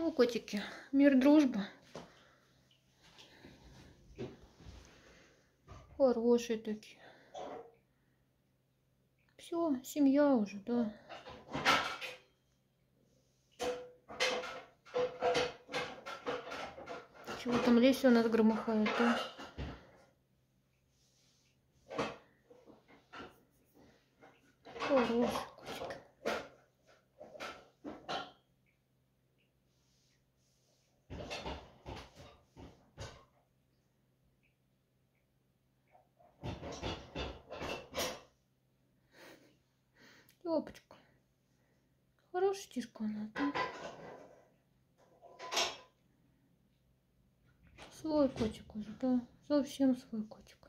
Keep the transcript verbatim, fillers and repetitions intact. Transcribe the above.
Ну, котики, мир, дружба. Хорошие такие. Все, семья уже, да. Чего там Леся у нас громыхает, да? Хороший котик. Лапочка. Хорошая тишка она, да? Свой котик уже, да? Совсем свой котик.